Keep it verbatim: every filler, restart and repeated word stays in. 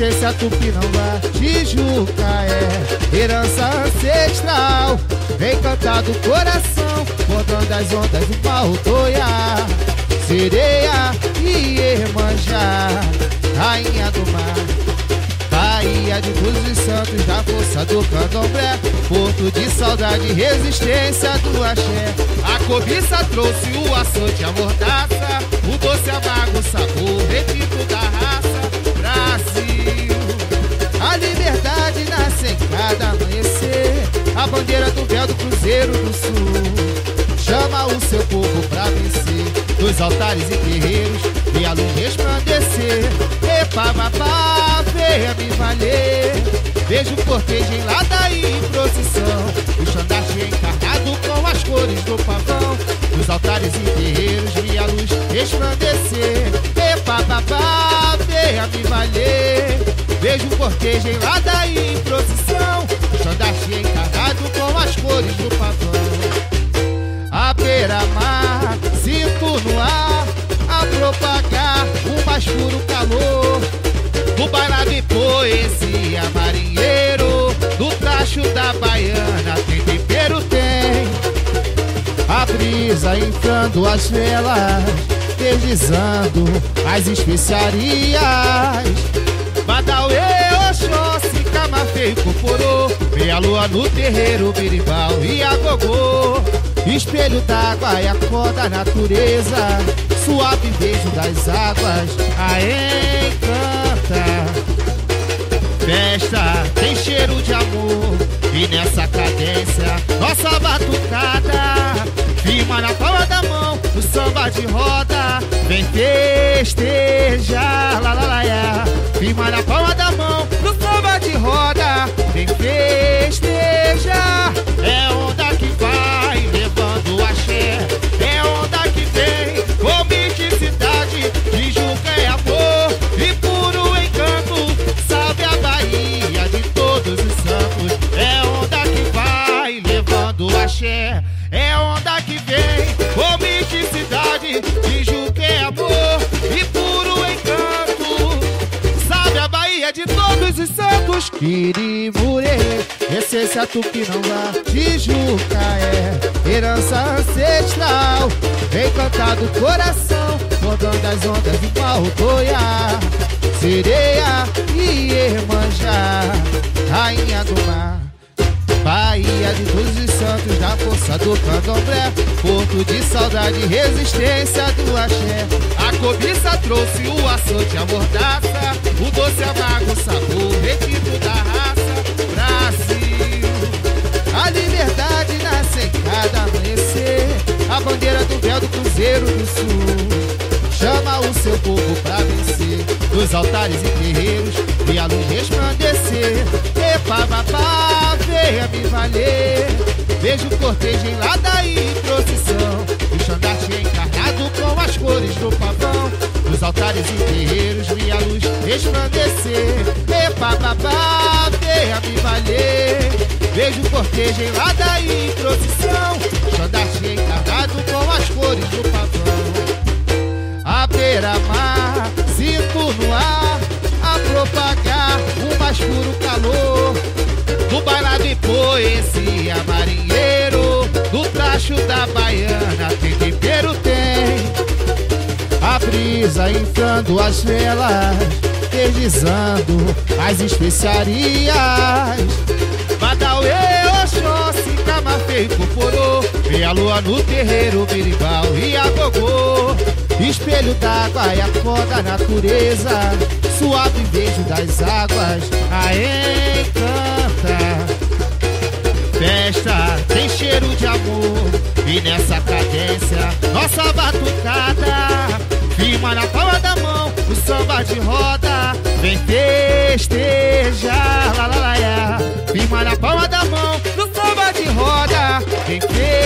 essência Tupinambá, Tijuca é herança ancestral. Vem cantar do coração, bordando as ondas do Pautoia, Sereia e Iemanjá, rainha do mar, Bahia de Todos os Santos, da força do candomblé, porto de saudade e resistência do axé. A cobiça trouxe o açoite, a mordaça, o doce amargo, o sabor, retinto da raça. Brasil, a liberdade nasce em cada amanhecer, a bandeira do véu do Cruzeiro do Sul chama o seu povo pra vencer, dos altares e terreiros e a luz resplandecer. Epa, babá, venha me valer, vejo o cortejo em ladainha em procissão, o estandarte encarnado com as cores do pavão, dos altares e terreiros vi a luz resplandecer. Epa, babá, venha me valer, vejo o cortejo em ladainha em procissão, o estandarte encarnado com as cores do pavão. A beira-mar, sinto no ar a propagar o mais puro calor do bailado e poesia, marinheiro do tracho da baiana, tem tempero, tem a brisa inflando as velas, deslizando as especiarias. Badauê, Oxóssi, Camafeu, Coporô, meia lua no terreiro, birimbau e agogô, espelho d'água e a cor da natureza, suave beijo das águas a encanta. Festa tem cheiro de amor e nessa cadência nossa batucada firma na palma da mão, o samba de roda vem festejar, lá lá lá lá. Firma na palma da mão, no samba de roda vem festejar. É onda que vai levando axé, é onda que vem com misticidade, Tijuca é amor e puro encanto, sabe a Bahia de Todos os Santos. É onda que vai levando axé, é onda que vem com misticidade, Tijuca é amor e puro encanto, sabe a Bahia de Todos os Santos. Quirimurê, essência Tupinambá, Tijuca é herança ancestral. Vem cantar do coração, bordando as ondas do Pautoia, Sereia e Iemanjá, rainha do mar, Bahia de Todos os Santos, da força do candomblé, porto de saudade e resistência do axé. A cobiça trouxe o açoite, a mordaça, o doce amargo, o sabor, retinto da raça. Brasil, a liberdade nasce em cada amanhecer, a bandeira do véu do Cruzeiro do Sul chama o seu povo pra vencer, dos altares e terreiros e a luz resplandecer. Epa, babá, venha me valer, vejo o cortejo em ladainha em procissão, o estandarte encarnado com as cores do pavão, dos altares e terreiros vi a luz resplandecer. Epa, babá, venha me valer, vejo o cortejo em ladainha em procissão, o estandarte encarnado com as cores do pavão. A beira-mar, sinto no ar a propagar o mais puro calor do bailado e poesia, marinheiro do tracho da baiana, tem tempero, tem a brisa inflando as velas, deslizando as especiarias. Badauê, Oxóssi, Camafeu, Coporô, meia lua no terreiro, birimbau e agogô, espelho d'água e a cor da natureza, suave beijo das águas a encanta. Festa tem cheiro de amor e nessa cadência nossa batucada firma na palma da mão, o samba de roda vem festejar, lá lá lá lá. Firma na palma da mão, no samba de roda vem festejar.